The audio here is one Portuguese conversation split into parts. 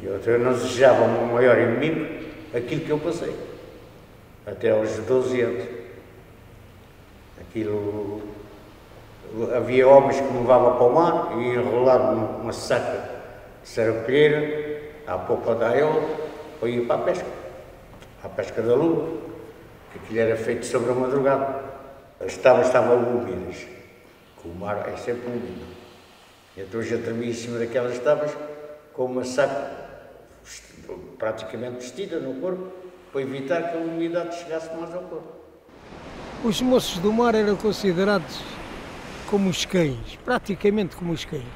E eu não desejava um maior inimigo aquilo que eu passei, até aos 12 anos. Aquilo, havia homens que me levavam para o mar e enrolado numa saca de saracolheira, à popa da aiola, ou ia para a pesca da lua, que aquilo era feito sobre a madrugada. As tábuas estavam úmidas, que o mar é sempre úmido. Então eu dormia em cima daquelas tábuas com uma saca praticamente vestida no corpo, para evitar que a umidade chegasse mais ao corpo. Os moços do mar eram considerados como os cães, praticamente como os cães.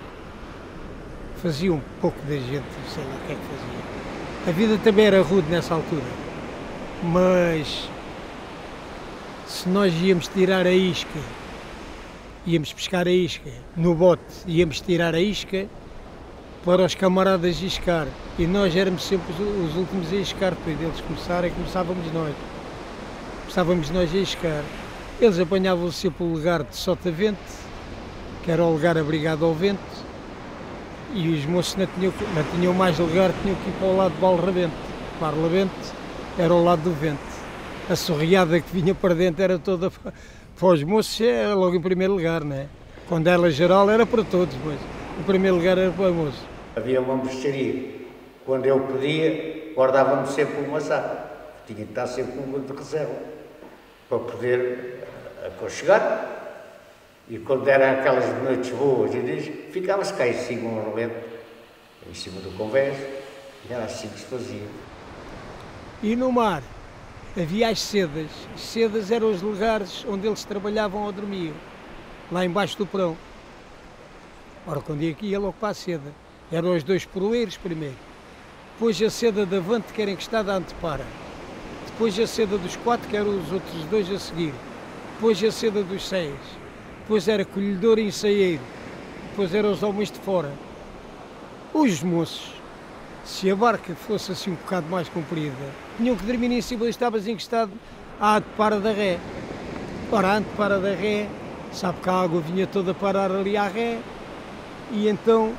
Faziam um pouco da gente, sei lá o que é que fazia. A vida também era rude nessa altura, mas se nós íamos tirar a isca, íamos pescar a isca, no bote íamos tirar a isca para os camaradas iscar, e nós éramos sempre os últimos a iscar, depois deles começarem, começávamos nós a iscar. Eles apanhavam sempre o lugar de sotavento, que era o lugar abrigado ao vento, e os moços não tinham mais lugar, tinham que ir para o lado de Barlavento. Barlavento era ao lado do vento. A sorriada que vinha para dentro era toda para os moços, era logo em primeiro lugar, não é? Quando era geral era para todos, mas em primeiro lugar era para os moços. Havia uma mexeria. Quando eu pedia, guardava-me sempre uma saca. Tinha que estar sempre uma de reserva, para poder aconchegar. E quando eram aquelas noites boas, ficava-se cá em cima, um relento, em cima do convés, e era assim que se fazia. E no mar havia as sedas. As sedas eram os lugares onde eles trabalhavam ou dormiam, lá embaixo do porão. Ora, quando ia aqui, ia logo para a seda. Eram os dois proeiros primeiro. Depois a seda da Avante, que era encostada à antepara. Depois a seda dos quatro, que eram os outros dois a seguir. Depois a seda dos seis. Depois era colhedor e ensaieiro. Depois eram os homens de fora. Os moços, se a barca fosse assim um bocado mais comprida, tinham que dormir em cima, estavas encostado à antepara da ré. Ora, a antepara da ré, sabe que a água vinha toda a parar ali à ré, e então,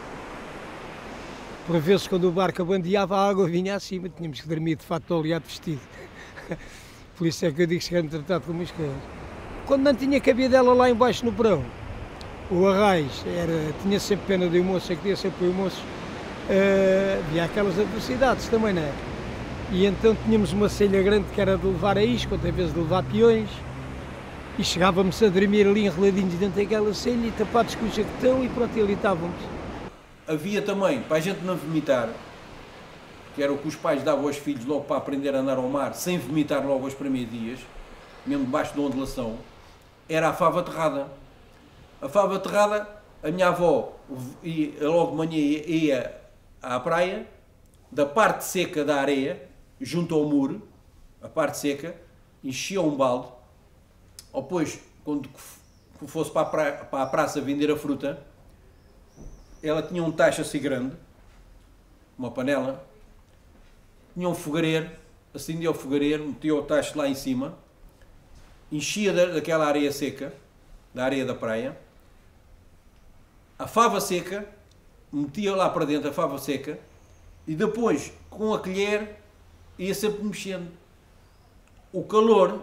por vezes, quando o barco abandeava, a água vinha acima, tínhamos que dormir de fato oleado vestido. Por isso é que eu digo que cheguei-me tratado como os cães. Quando não tinha cabidela lá embaixo no porão, o arraiz tinha sempre pena de um moço, que tinha sempre um moço, havia aquelas adversidades também, não é? E então tínhamos uma selha grande que era de levar a isca, outra vez de levar peões, e chegávamos a dormir ali enroladinhos dentro daquela selha e tapados com o jaquetão e pronto, e ali estávamos. Havia também, para a gente não vomitar, que era o que os pais davam aos filhos logo para aprender a andar ao mar, sem vomitar logo aos primeiros dias, mesmo debaixo da ondulação, era a fava aterrada. A fava aterrada, a minha avó logo de manhã ia à praia, da parte seca da areia, junto ao muro, a parte seca, enchia um balde, ou depois, quando fosse para a praça vender a fruta, ela tinha um tacho assim grande, uma panela, tinha um fogareiro, acendia o fogareiro, metia o tacho lá em cima, enchia daquela areia seca, da areia da praia, a fava seca, metia lá para dentro a fava seca, e depois, com a colher, ia sempre mexendo. O calor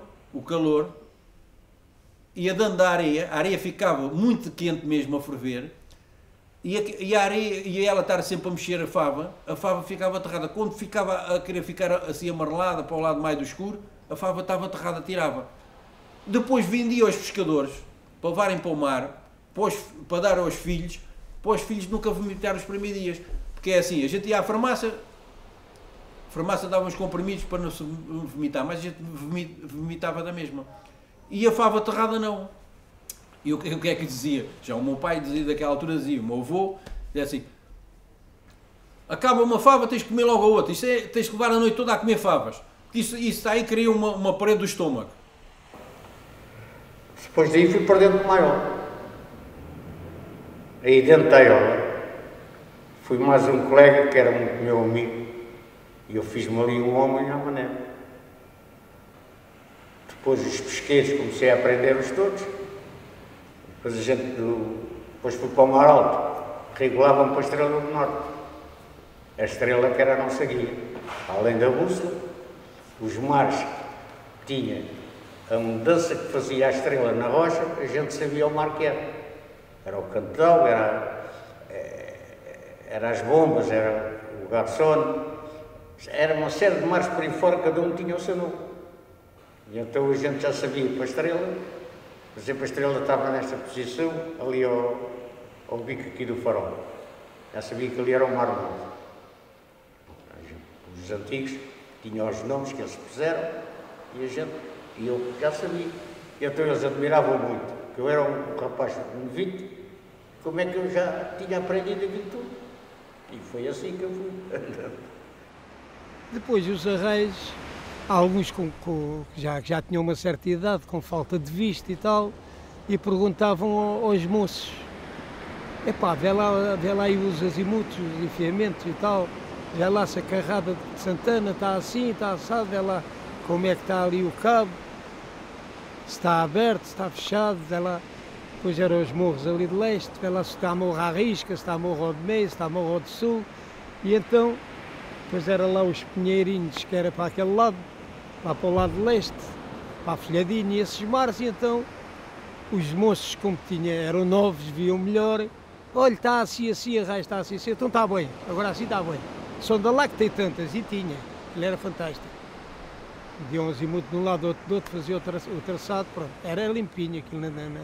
ia dando a areia ficava muito quente mesmo a ferver, e a areia, e ela estar sempre a mexer a fava ficava aterrada. Quando ficava a querer ficar assim amarelada para o lado mais do escuro, a fava estava aterrada, tirava. Depois vendia aos pescadores, para levarem para o mar, para dar aos filhos, para os filhos nunca vomitar os primeiros dias. Porque é assim, a gente ia à farmácia dava uns comprimidos para não se vomitar, mas a gente vomitava da mesma. E a fava aterrada não. E o que é que dizia? Já o meu pai dizia daquela altura, dizia, o meu avô, dizia assim, acaba uma fava, tens que comer logo a outra, tens que levar a noite toda a comer favas. Isso aí cria uma parede do estômago. Depois daí fui para dentro do maior. Aí dentro da aiola, fui mais um colega que era muito meu amigo, e eu fiz-me ali um homem à maneira. Depois os pesqueiros comecei a aprender-os todos. Depois fui para o Mar Alto, regulavam para a Estrela do Norte. a estrela que era a nossa guia. Além da bússola, os mares que tinha, a mudança que fazia a estrela na rocha, a gente sabia o mar que era. Era o cantão, era as bombas, era o garçom, era uma série de mares por aí fora, cada um tinha o seu nome. E então a gente já sabia para a estrela, por exemplo, a estrela estava nesta posição, ali ao bico aqui do farol. Já sabia que ali era o Mar Novo. Os antigos tinham os nomes que eles puseram e eu já sabia. E então eles admiravam muito, que eu era um rapaz novinho, como é que eu já tinha aprendido aquilo tudo. E foi assim que eu fui andando. Depois os arreios, alguns que já tinham uma certa idade, com falta de vista e tal, e perguntavam aos moços: epá, vê lá aí os azimutos, os enfiamentos e tal, vê lá se a carrada de Santana está assim, está assado, vê lá como é que está ali o cabo, se está aberto, se está fechado, vê lá. Depois eram os morros ali de leste, vê lá se está morro à risca, se está morro ao de meio, se está morro ao de sul, e então, depois era lá os pinheirinhos, que era para aquele lado, lá para o lado de leste, para a Folhadinha e esses mares, e então os moços, como eram novos, viam melhor, olha, está assim, assim, a raia está assim, assim, então está bem, agora assim está bem. Só da lá que tem tantas, e tinha, ele era fantástico. Diam um azimuth de um lado, do outro, fazia o traçado, pronto, era limpinho aquilo,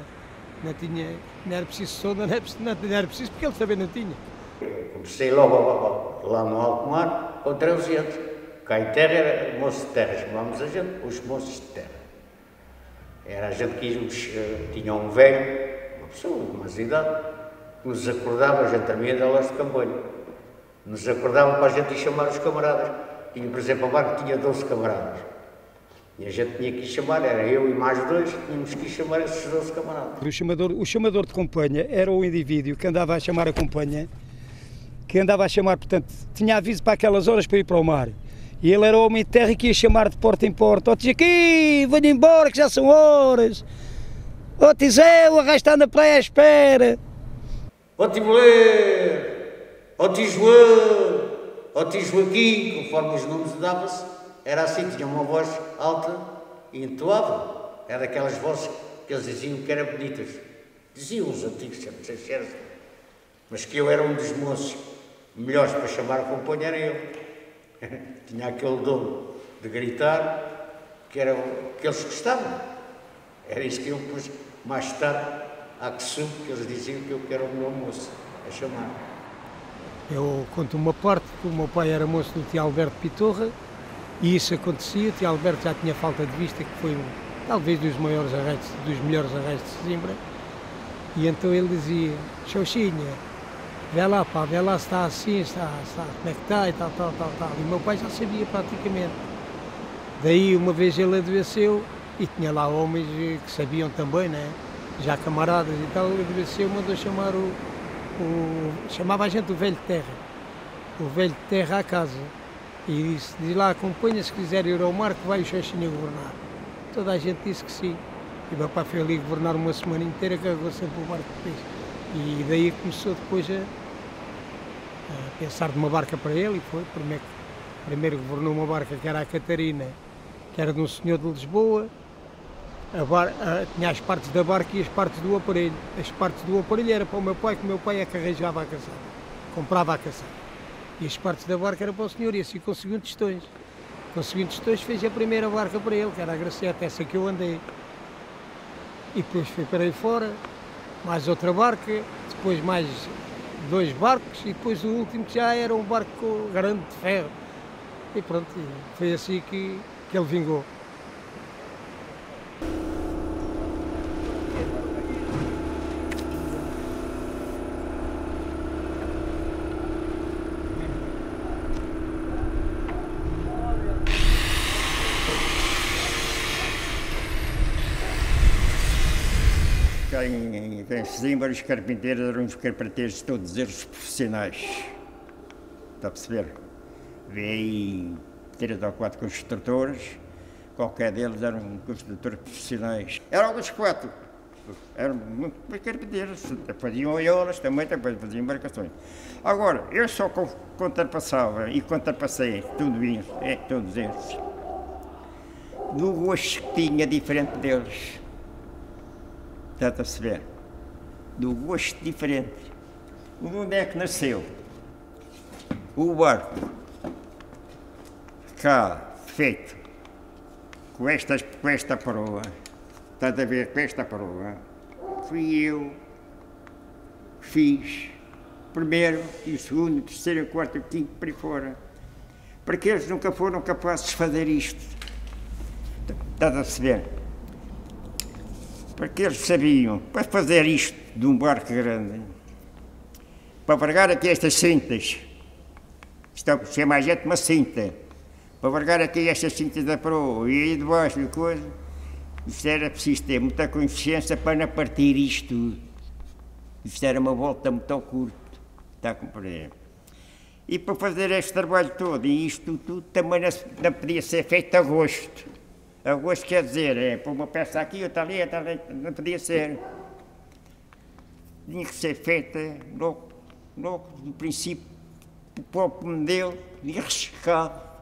não era preciso sonda, não era preciso porque ele também não tinha. Comecei logo lá no alto mar, com 13 anos. Cá em terra era moço de terra, chamámos a gente os moços de terra. Era a gente que tinha um velho, uma pessoa de mais idade, que nos acordava, a gente dormia delas de cambolho. Nos acordava para a gente ir chamar os camaradas. Tinha, por exemplo, a barco tinha 12 camaradas. E a gente tinha que ir chamar, era eu e mais dois, tínhamos que ir chamar esses 12 camaradas. O chamador de companhia era o indivíduo que andava a chamar a companhia, portanto, tinha aviso para aquelas horas para ir para o mar. E ele era o homem de terra que ia chamar de porta em porta: ó Tijaquim, venha embora que já são horas. Ó Tizé, o arraio está na praia à espera. Ó Tiboleiro, ó Tijoão, ó Tijoaquim, conforme os nomes dava-se, era assim, tinha uma voz alta e entoava. Era aquelas vozes que eles diziam que eram bonitas. Diziam os antigos, sempre sem ser assim. Mas que eu era um dos moços melhores para chamar a companhia, era eu. Tinha aquele dom de gritar, que era o que eles gostavam. Era isso que eu pus mais tarde, à que soube, que eles diziam que eu era o meu moço a chamar. Eu conto uma parte, que o meu pai era moço do tio Alberto Pitorra, e isso acontecia. O tio Alberto já tinha falta de vista, que foi talvez dos melhores arreios de Sesimbra, e então ele dizia: Xoxinha, vê lá, pá, vê lá se está assim, como é que está e tal. E o meu pai já sabia praticamente. Daí uma vez ele adoeceu, e tinha lá homens que sabiam também, né? Já camaradas e tal, ele adoeceu, mandou chamar chamava a gente o velho de terra. O velho de terra à casa. E disse: diz lá, acompanha, se quiser ir ao mar, que vai o Xoxinha governar. Toda a gente disse que sim. E o meu pai foi ali governar uma semana inteira, carregou sempre o barco de peixe. E daí começou depois a pensar numa barca para ele, e foi. Primeiro governou uma barca que era a Catarina, que era de um senhor de Lisboa. Tinha as partes da barca e as partes do aparelho. As partes do aparelho era para o meu pai, que o meu pai é que arranjava a caçada, comprava a caçada. E as partes da barca era para o senhor, e assim conseguiu tostões. Conseguiu tostões, fez a primeira barca para ele, que era a Gracete, essa que eu andei. E depois foi para aí fora, mais outra barca, depois mais 2 barcos, e depois o último que já era um barco grande de ferro. E pronto, foi assim que ele vingou. Em Sesimbra, os carpinteiros eram os carpinteiros todos eles profissionais. Está a perceber? Vê aí 3 ou 4 construtores, qualquer deles eram construtores profissionais. Eram os 4. Eram muito carpinteiros, faziam oiolas também, depois faziam embarcações. Agora, eu só contrapassava e contrapassei tudo isso, todos esses, do gosto que tinha diferente deles. Está a perceber? Do gosto diferente. De onde é que nasceu? O barco, cá, feito, com esta proa, estás a ver, com esta proa, fui eu que fiz o primeiro, e o segundo, o terceiro, o quarto, o quinto, por aí fora. Porque eles nunca foram capazes de fazer isto. Estás a perceber? Porque eles sabiam, para fazer isto de um barco grande, para vargar aqui estas cintas, isto chama a gente uma cinta, para vargar aqui estas cintas da proa e aí debaixo de coisa, isto era preciso ter muita consciência para não partir isto tudo. Isto era uma volta muito curta, está a compreender? E para fazer este trabalho todo e isto tudo também não podia ser feito a gosto. A gosto quer dizer, pôr uma peça aqui, outra ali, não podia ser. Tinha que ser feita logo do princípio, o próprio modelo, e arriscado.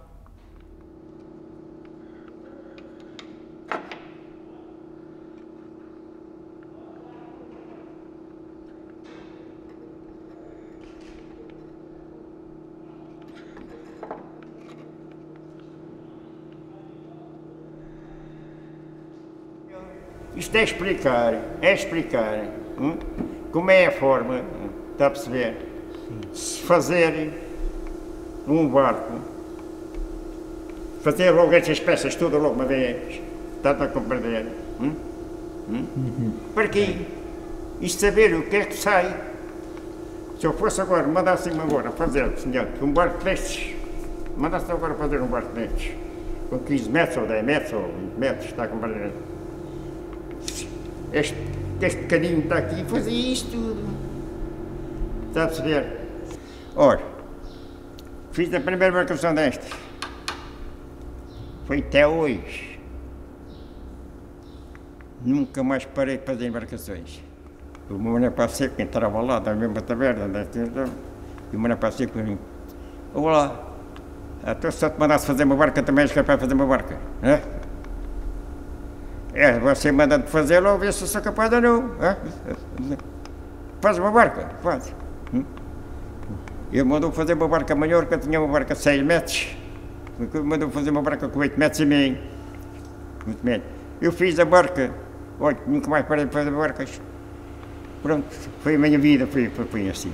Isto é explicar como é a forma, está a perceber, se fazer um barco, fazer logo estas peças todas logo uma vez, está a compreender? Para quê? E saber o que é que sai. Se eu fosse agora, mandasse-me agora fazer, senhor, um barco destes, mandasse agora fazer um barco destes, com 15 metros ou 10 metros ou 20 metros, está a compreender? Este bocadinho está aqui, fazia isto tudo. Está a perceber? Ora, fiz a primeira embarcação destas. Foi até hoje. Nunca mais parei de fazer embarcações. O meu Mané Passeco, que entrava lá, da mesma taberna, e o Mané Passeco para mim. Olá, então se eu te mandasse fazer uma barca também és capaz de fazer uma barca, não é? Você manda-te fazer, logo vê se eu sou capaz ou não. Faz uma barca, faz. Ele mandou fazer uma barca maior, que eu tinha uma barca de 6 metros. Ele mandou fazer uma barca com 8 metros e meio. 8 metros. Eu fiz a barca, olha, nunca mais parei de fazer barcas. Pronto, foi a minha vida, foi assim.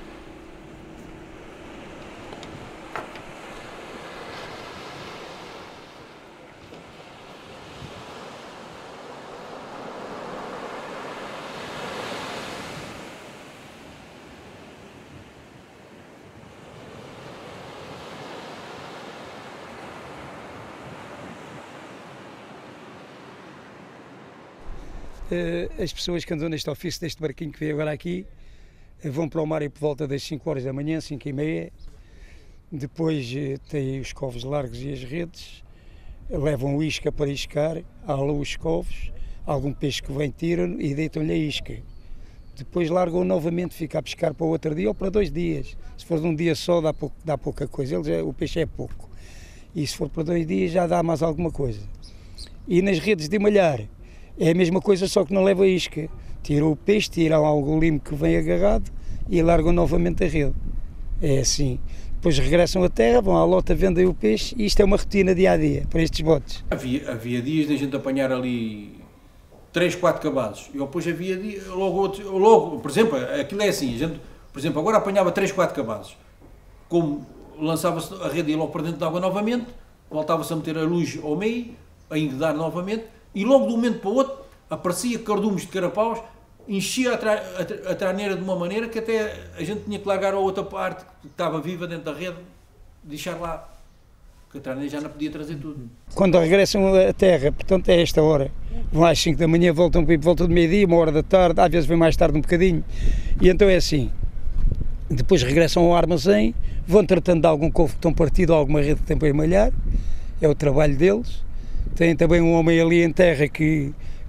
As pessoas que andam neste ofício, deste barquinho que veio agora aqui, vão para o mar por volta das 5 horas da manhã, 5h30, depois têm os covos largos e as redes, levam o isca para iscar, alam os covos, algum peixe que vem tiram e deitam-lhe a isca. Depois largam novamente, fica a pescar para o outro dia ou para 2 dias. Se for de um dia só dá pouca coisa, o peixe é pouco. E se for para 2 dias já dá mais alguma coisa. E nas redes de malhar, é a mesma coisa, só que não leva a isca. Tiram o peixe, tiram algum limo que vem agarrado e largam novamente a rede. É assim. Depois regressam à terra, vão à lota, vendem o peixe e isto é uma rotina dia-a-dia para estes botes. Havia dias de a gente apanhar ali 3, 4 cabazes. E depois havia dias, logo, por exemplo, aquilo é assim, a gente, por exemplo, agora apanhava 3, 4 cabazes. Como lançava-se a rede e logo para dentro de água novamente, voltava-se a meter a luz ao meio, a enguedar novamente, e logo de um momento para o outro aparecia cardumes de carapaus, enchia a traneira de uma maneira que até a gente tinha que largar a outra parte que estava viva dentro da rede, deixar lá, porque a traneira já não podia trazer tudo. Quando regressam à terra, portanto é esta hora, vão às 5 da manhã, voltam por volta de meio-dia, 1 hora da tarde, às vezes vem mais tarde um bocadinho, e então é assim, depois regressam ao armazém, vão tratando de algum covo que estão partido ou alguma rede que tem para emalhar, é o trabalho deles. Tem também um homem ali em terra que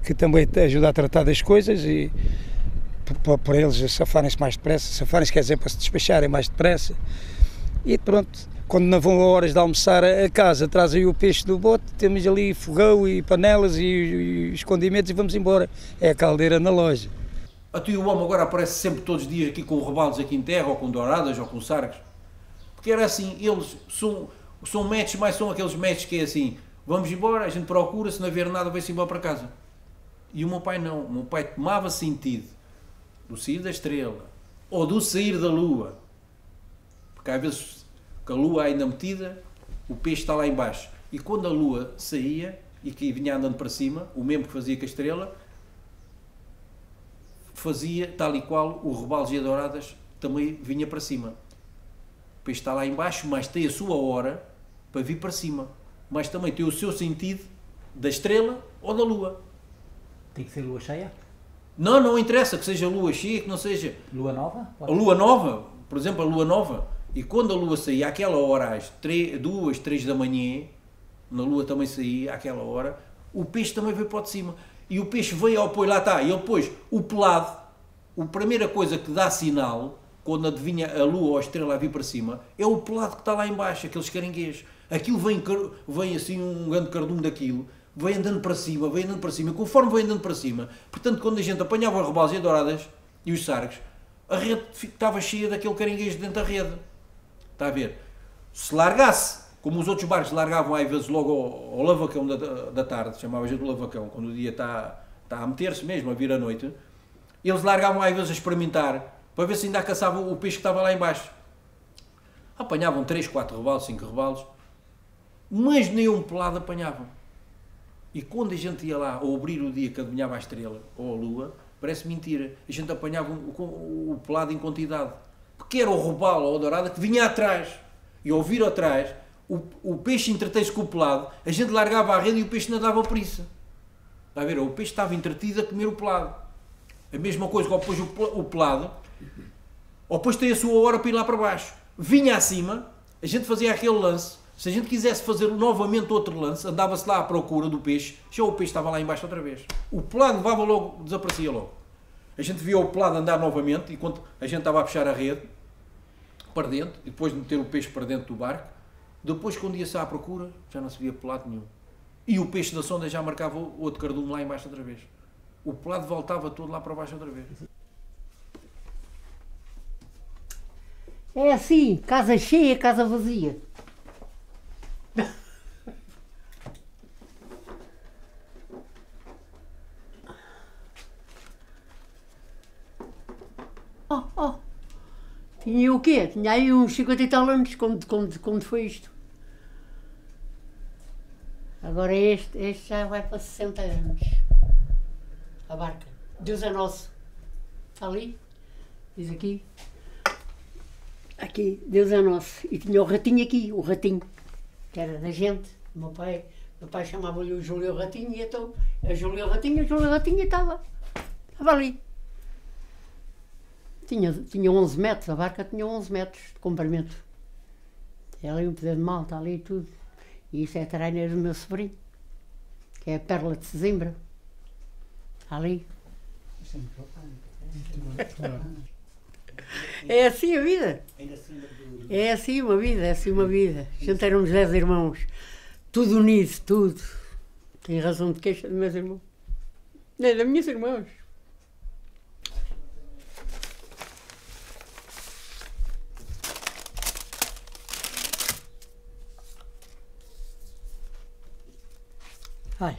que também ajuda a tratar das coisas e para eles safarem-se mais depressa, safarem-se quer dizer para se despacharem mais depressa. E pronto, quando não vão a horas de almoçar a casa, trazem o peixe do bote, temos ali fogão e panelas e os condimentos e vamos embora. É a caldeira na loja. A tu e o homem agora aparece sempre todos os dias aqui com rebalos aqui em terra, ou com douradas, ou com sargos. Porque era assim, eles são matches, mas são aqueles matches que é assim, vamos embora, a gente procura, se não haver nada, vai-se embora para casa. E o meu pai não, o meu pai tomava sentido do sair da estrela, ou do sair da lua. Porque às vezes, com a lua ainda metida, o peixe está lá embaixo. E quando a lua saía, e que vinha andando para cima, o mesmo que fazia com a estrela, fazia tal e qual o rebalos e a douradas também vinha para cima. O peixe está lá embaixo, mas tem a sua hora para vir para cima. Mas também tem o seu sentido da estrela ou da lua. Tem que ser lua cheia? Não interessa que seja lua cheia, que não seja... Lua nova? A lua nova, por exemplo, a lua nova. E quando a lua saía, àquela hora, às 2, 3 da manhã, na lua também saía, àquela hora, o peixe também veio para o de cima. E o peixe veio ao pois, lá está, e ele depois, o pelado, a primeira coisa que dá sinal, quando adivinha a lua ou a estrela a vir para cima, é o pelado que está lá embaixo, aqueles caranguejos. Aquilo vem assim um grande cardume daquilo, vem andando para cima, e conforme vem andando para cima, portanto, quando a gente apanhava os rebalos e as douradas e os sargos, a rede estava cheia daquele caranguejo dentro da rede. Está a ver? Se largasse, como os outros barcos largavam às vezes logo ao lavacão da tarde, chamava a gente o lavacão, quando o dia está a meter-se mesmo, a vir à noite, eles largavam às vezes a experimentar, para ver se ainda caçavam o peixe que estava lá embaixo. Apanhavam 3, 4 rebalos, 5 rebalos, mas nem um pelado apanhavam. E quando a gente ia lá, ao abrir o dia que adivinhava a estrela ou a lua, parece mentira, a gente apanhava o pelado em quantidade. Porque era o robalo ou a dourada que vinha atrás. E ao vir atrás, o peixe entretém-se com o pelado, a gente largava a rede e o peixe nadava por isso. Está a ver? O peixe estava entretido a comer o pelado. A mesma coisa que depois o pelado, ou depois tem a sua hora para ir lá para baixo. Vinha acima, a gente fazia aquele lance. Se a gente quisesse fazer novamente outro lance, andava-se lá à procura do peixe, já o peixe estava lá embaixo outra vez. O pelado levava logo, desaparecia logo. A gente via o pelado andar novamente, enquanto a gente estava a puxar a rede para dentro, e depois de meter o peixe para dentro do barco. Depois, quando ia-se à procura, já não se via pelado nenhum. E o peixe da sonda já marcava o outro cardume lá embaixo outra vez. O pelado voltava todo lá para baixo outra vez. É assim, casa cheia, casa vazia. Oh. Tinha o quê? Tinha aí uns 50 e tal anos quando foi isto. Agora este já vai para 60 anos. A barca. Deus é nosso. Está ali? Diz aqui. Aqui, Deus é nosso. E tinha o ratinho aqui, o ratinho. Que era da gente. Meu pai chamava-lhe o Júlio Ratinho e então a Júlio Ratinho estava ali. Tinha 11 metros, a barca tinha 11 metros de comprimento. É ali um pedaço de malta, ali e tudo. E isso é a traineira do meu sobrinho, que é a Pérola de Sesimbra. Ali. É assim a vida. É assim uma vida, é assim uma vida. A gente era uns 10 irmãos, tudo unido, tudo. Tenho razão de queixa dos meus irmãos. Nem das minhas irmãs. Olha.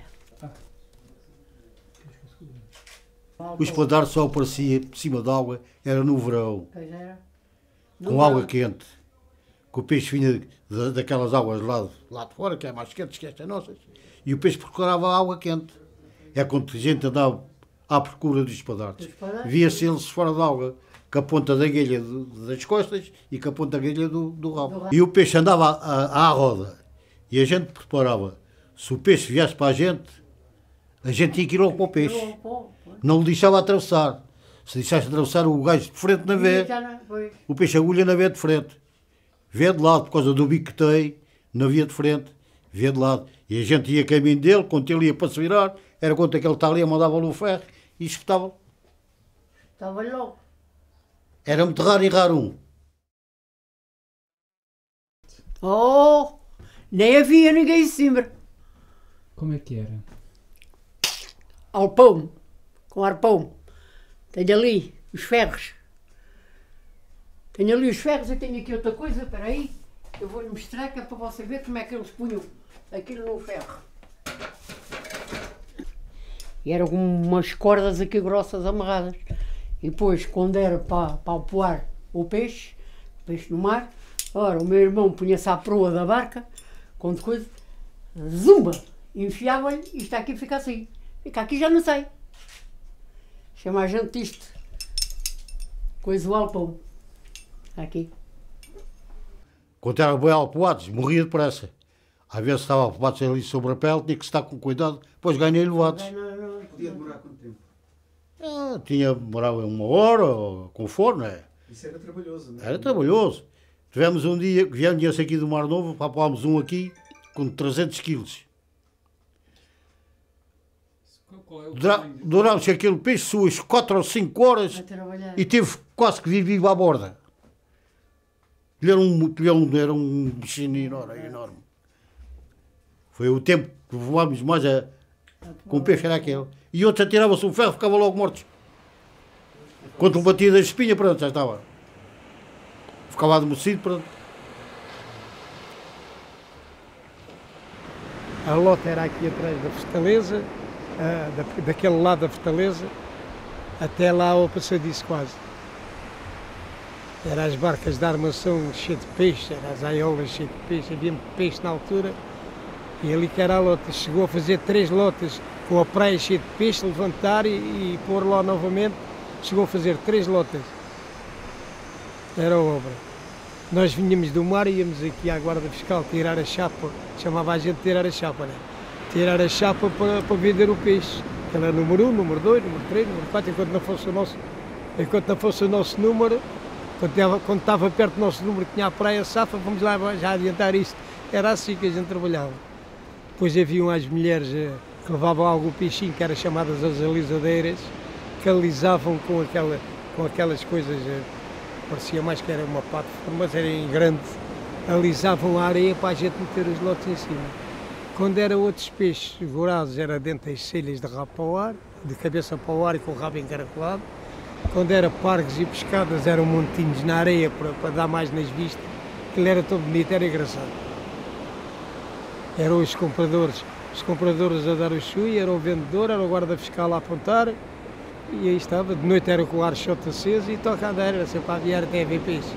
O espadar só aparecia por cima da água, era no verão, Pois era. com água quente. Que o peixe vinha daquelas águas lá de fora, que é mais quentes que estas nossas, e o peixe procurava a água quente. É quando a gente andava à procura dos espadares. Via-se eles fora da água, com a ponta da guilha das costas e com a ponta da guilha do rabo. E o peixe andava à roda, e a gente preparava. Se o peixe viesse para a gente tinha que ir logo para o peixe. Não lhe deixava atravessar. Se deixasse atravessar, o gajo de frente não vê. O peixe agulha não vê de frente. Vê de lado, por causa do bico que tem, não via de frente, vê de lado. E a gente ia caminho dele, quando ele ia para se virar, era quando aquele está ali, mandava-lhe o ferro e espetava. Estava logo. Era muito raro errar um. Oh, nem havia ninguém em cima. Como é que era? Alpão, com arpão. Tenho ali os ferros. Tenho ali os ferros e tenho aqui outra coisa, espera aí. Eu vou-lhe mostrar que é para você ver como é que eles punham aquilo no ferro. E eram umas cordas aqui grossas amarradas. E depois, quando era para apoar o peixe no mar, ora, o meu irmão punha-se à proa da barca, quando coisa, zumba, enfiava-lhe e está aqui fica assim. Fica aqui já não sei. Chama a gente isto. Coisa do alpão. Aqui. Quando era bem alpoados, morria depressa. Às vezes estava alpoados ali sobre a pele, tinha que estar com cuidado, depois ganhei levados. Podia demorar quanto tempo? Demorava 1 hora, ou com forno, não é? Isso era trabalhoso, não é? Era trabalhoso. Tivemos um dia, viemos aqui do Mar Novo, papámos um aqui com 300 quilos. Durámos aquele peixe suas 4 ou 5 horas e teve quase que vir vivo à borda. Ele era um bichinho enorme. Foi o tempo que voámos mais com o peixe, era aquele. E outros atiravam-se um ferro, ficavam logo mortos. Quando batia da espinha, pronto, já estava. Ficava adormecido, pronto. A lota era aqui atrás da fortaleza, daquele lado da fortaleza, até lá ao passadiço quase. Eram as barcas de armação cheias de peixe, eram as aiolas cheias de peixe, havia muito peixe na altura. E ali que era a lota, chegou a fazer 3 lotas com a praia cheia de peixe, levantar e pôr lá novamente, chegou a fazer 3 lotas. Era a obra. Nós vinhamos do mar e íamos aqui à guarda fiscal tirar a chapa, chamava a gente tirar a chapa, né? Tirar a chapa para vender o peixe. Era número 1, número 2, número 3, número 4, enquanto não fosse o nosso número, quando estava perto do nosso número, tinha a praia safa, vamos lá já adiantar isto. Era assim que a gente trabalhava. Depois haviam as mulheres que levavam algum peixinho, que eram chamadas as alisadeiras, que alisavam com aquelas coisas, parecia mais que era uma pata, mas era em grande, alisavam a areia para a gente meter os lotes em cima. Quando eram outros peixes gorazes, era dentro das selhas de rabo para o ar, de cabeça para o ar e com o rabo encaracolado. Quando era pargos e pescadas, eram montinhos na areia para dar mais nas vistas. Aquilo era todo bonito, era engraçado. Eram os compradores a dar o chui, era o vendedor, era o guarda fiscal a apontar, e aí estava. De noite era com o ar choto aceso e toca a andar, era sempre a aviar até a ver peixe.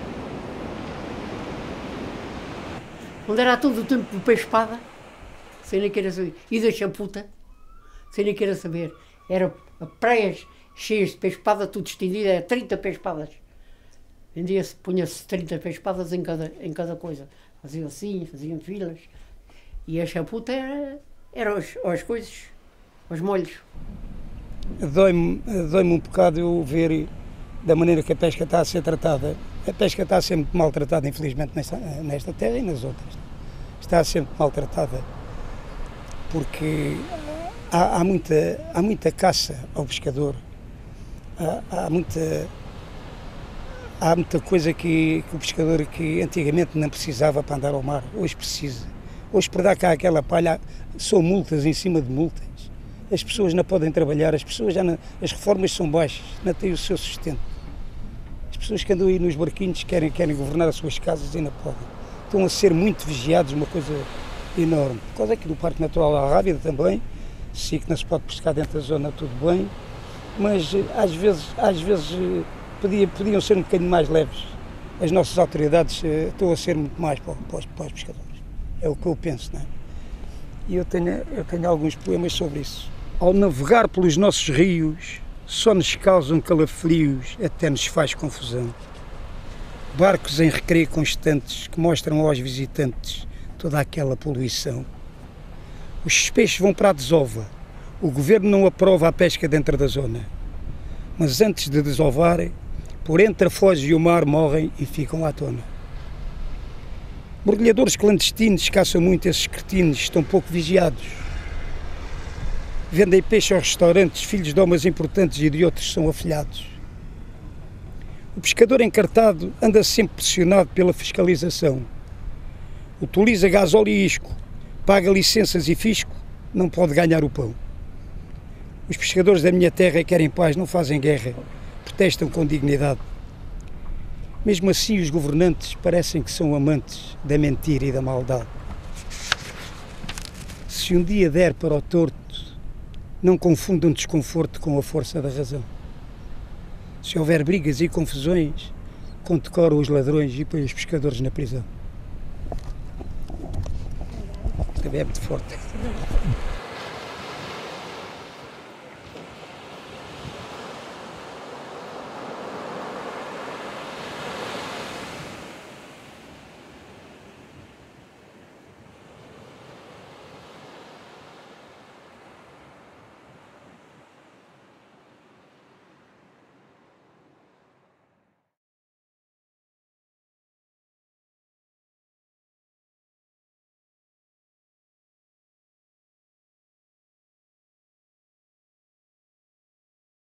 Quando era todo o tempo do peixe-espada, sem nem queira saber, e da champuta, sem nem queira saber, eram praias cheias de peixe-espada, tudo estendido, era 30 peixe-espadas. Vendia-se, punha-se 30 peixe-espadas em cada coisa. Faziam assim, faziam filas. E a champuta era as coisas, os molhos. Dói-me um bocado eu ver da maneira que a pesca está a ser tratada. A pesca está a ser muito maltratada, infelizmente, nesta terra e nas outras. Está a ser muito maltratada porque há muita caça ao pescador. Há muita coisa que o pescador que antigamente não precisava para andar ao mar, hoje precisa. Hoje, para dar cá aquela palha, são multas em cima de multas. As pessoas não podem trabalhar, as reformas são baixas, não têm o seu sustento. As pessoas que andam aí nos barquinhos querem governar as suas casas e não podem. Estão a ser muito vigiados, uma coisa enorme. Por causa aqui do Parque Natural da Rábida também, sei que não se pode pescar dentro da zona, tudo bem, mas às vezes podiam ser um bocadinho mais leves. As nossas autoridades estão a ser muito mais para os pescadores. É o que eu penso, não é? E eu tenho alguns poemas sobre isso. Ao navegar pelos nossos rios, só nos causam calafrios, até nos faz confusão. Barcos em recreio constantes que mostram aos visitantes toda aquela poluição. Os peixes vão para a desova. O governo não aprova a pesca dentro da zona. Mas antes de desovar, por entre a foz e o mar morrem e ficam à tona. Mergulhadores clandestinos caçam muito esses cretinos, estão pouco vigiados. vendem peixe aos restaurantes, filhos de homens importantes e de outros são afilhados. O pescador encartado anda sempre pressionado pela fiscalização. Utiliza gasóleo e isco, paga licenças e fisco, não pode ganhar o pão. Os pescadores da minha terra querem paz, não fazem guerra, protestam com dignidade. Mesmo assim, os governantes parecem que são amantes da mentira e da maldade. Se um dia der para o torto, não confundam desconforto com a força da razão. Se houver brigas e confusões, condecoram os ladrões e põem os pescadores na prisão. Isto é muito forte.